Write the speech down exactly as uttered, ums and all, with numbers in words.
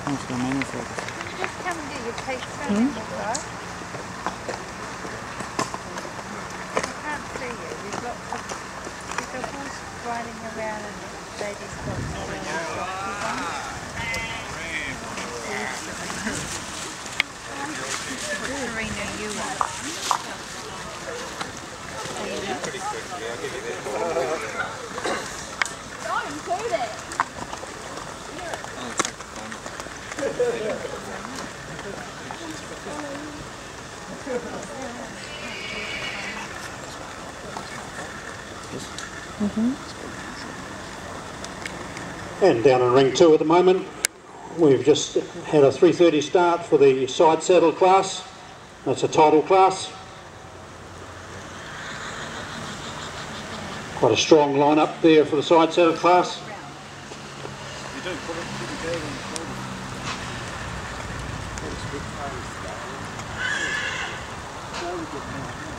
Let's go manual focus. Can you just come and get your teeth done in the car? I can't see you. There's lots of... There's a horse riding around and the lady's got all the boxes on. Serena, you are. Pretty quick, yeah, I'll give you that. Don't include it. Mm-hmm. And down in ring two at the moment, we've just had a three thirty start for the side saddle class. That's a title class. Quite a strong lineup there for the side saddle class. You do put it, put your bag on the shoulder. That's a bit close. Slowly get down.